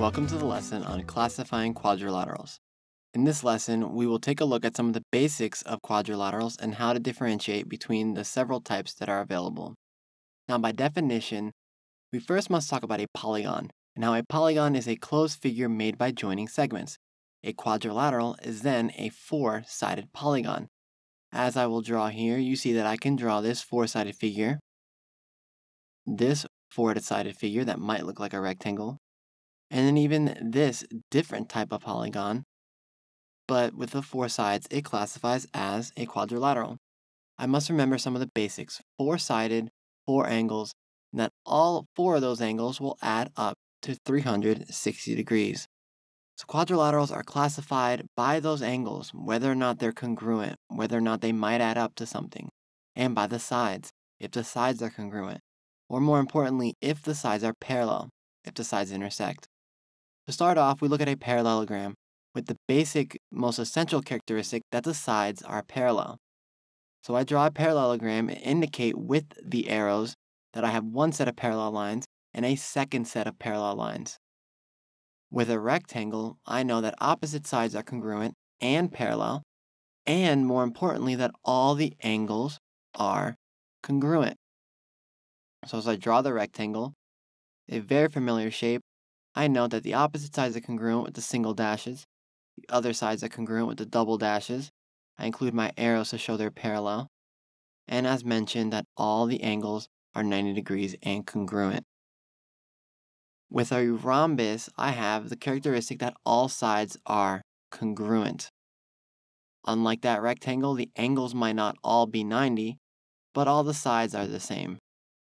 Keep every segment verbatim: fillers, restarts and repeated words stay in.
Welcome to the lesson on classifying quadrilaterals. In this lesson, we will take a look at some of the basics of quadrilaterals and how to differentiate between the several types that are available. Now, by definition, we first must talk about a polygon, and how a polygon is a closed figure made by joining segments. A quadrilateral is then a four-sided polygon. As I will draw here, you see that I can draw this four-sided figure, this four-sided figure that might look like a rectangle, and then even this different type of polygon, but with the four sides, it classifies as a quadrilateral. I must remember some of the basics: four-sided, four angles, and that all four of those angles will add up to three hundred sixty degrees. So quadrilaterals are classified by those angles, whether or not they're congruent, whether or not they might add up to something, and by the sides, if the sides are congruent, or more importantly, if the sides are parallel, if the sides intersect. To start off, we look at a parallelogram with the basic, most essential characteristic that the sides are parallel. So I draw a parallelogram and indicate with the arrows that I have one set of parallel lines and a second set of parallel lines. With a rectangle, I know that opposite sides are congruent and parallel, and more importantly, that all the angles are congruent. So as I draw the rectangle, a very familiar shape, I know that the opposite sides are congruent with the single dashes, the other sides are congruent with the double dashes. I include my arrows to show they're parallel, and as mentioned, that all the angles are ninety degrees and congruent. With a rhombus, I have the characteristic that all sides are congruent. Unlike that rectangle, the angles might not all be ninety, but all the sides are the same.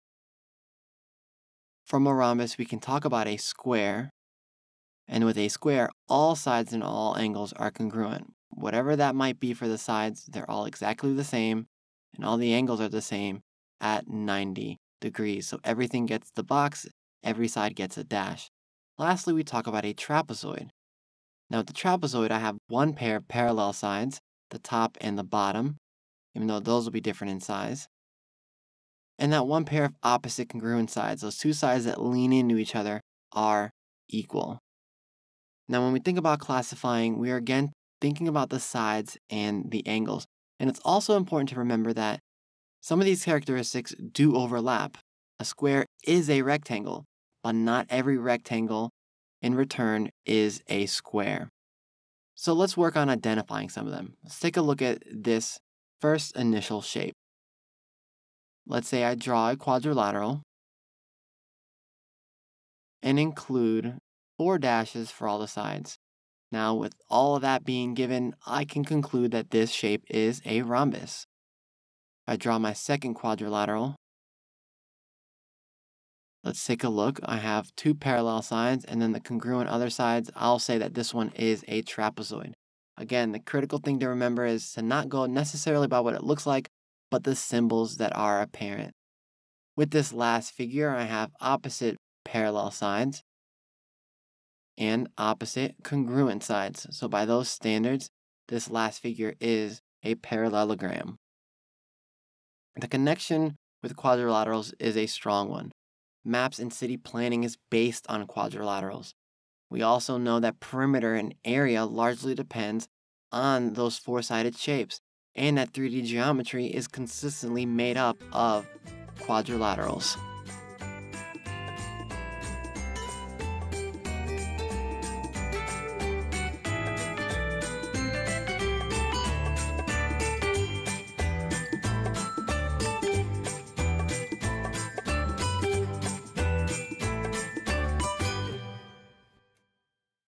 From a rhombus, we can talk about a square, and with a square, all sides and all angles are congruent. Whatever that might be for the sides, they're all exactly the same, and all the angles are the same at ninety degrees. So everything gets the box, every side gets a dash. Lastly, we talk about a trapezoid. Now with the trapezoid, I have one pair of parallel sides, the top and the bottom, even though those will be different in size. And that one pair of opposite congruent sides, those two sides that lean into each other, are equal. Now when we think about classifying, we are again thinking about the sides and the angles. And it's also important to remember that some of these characteristics do overlap. A square is a rectangle, but not every rectangle in return is a square. So let's work on identifying some of them. Let's take a look at this first initial shape. Let's say I draw a quadrilateral and include four dashes for all the sides. Now, with all of that being given, I can conclude that this shape is a rhombus. I draw my second quadrilateral. Let's take a look. I have two parallel sides and then the congruent other sides. I'll say that this one is a trapezoid. Again, the critical thing to remember is to not go necessarily by what it looks like, but the symbols that are apparent. With this last figure, I have opposite parallel sides and opposite congruent sides. So by those standards, this last figure is a parallelogram. The connection with quadrilaterals is a strong one. Maps and city planning is based on quadrilaterals. We also know that perimeter and area largely depends on those four-sided shapes, and that three D geometry is consistently made up of quadrilaterals.